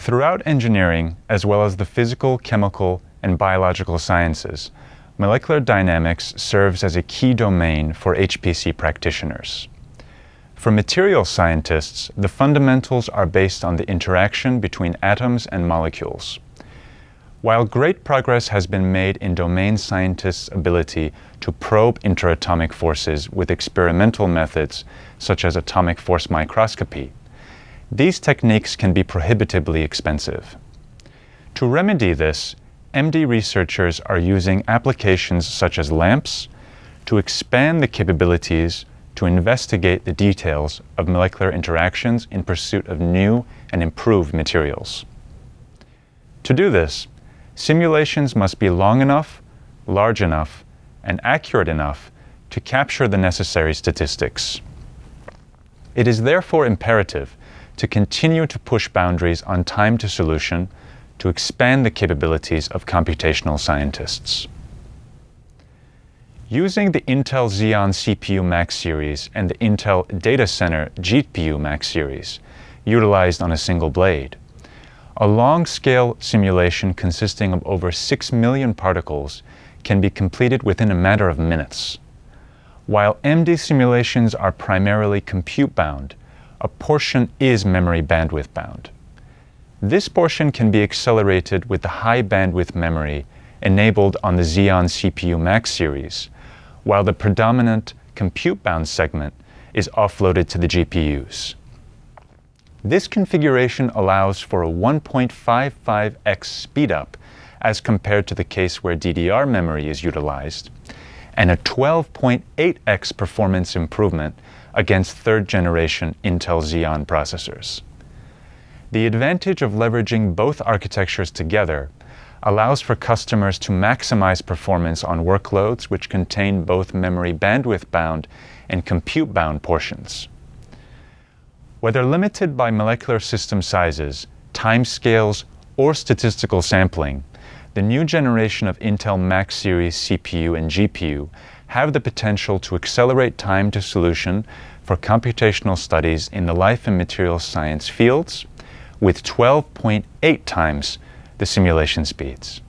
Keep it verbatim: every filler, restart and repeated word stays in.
Throughout engineering, as well as the physical, chemical, and biological sciences, molecular dynamics serves as a key domain for H P C practitioners. For material scientists, the fundamentals are based on the interaction between atoms and molecules. While great progress has been made in domain scientists' ability to probe interatomic forces with experimental methods such as atomic force microscopy, these techniques can be prohibitively expensive. To remedy this, M D researchers are using applications such as LAMMPS to expand the capabilities to investigate the details of molecular interactions in pursuit of new and improved materials. To do this, simulations must be long enough, large enough, and accurate enough to capture the necessary statistics. It is therefore imperative to continue to push boundaries on time to solution to expand the capabilities of computational scientists. Using the Intel Xeon C P U Max Series and the Intel Data Center G P U Max Series, utilized on a single blade, a long-scale simulation consisting of over six million particles can be completed within a matter of minutes. While M D simulations are primarily compute-bound, a portion is memory bandwidth bound. This portion can be accelerated with the high bandwidth memory enabled on the Xeon C P U Max Series, while the predominant compute-bound segment is offloaded to the G P Us. This configuration allows for a one point five five x speedup as compared to the case where D D R memory is utilized, and a twelve point eight x performance improvement against third-generation Intel Xeon processors. The advantage of leveraging both architectures together allows for customers to maximize performance on workloads which contain both memory bandwidth-bound and compute-bound portions. Whether limited by molecular system sizes, timescales, or statistical sampling, the new generation of Intel Max Series C P U and G P U have the potential to accelerate time to solution for computational studies in the life and materials science fields with twelve point eight times the simulation speeds.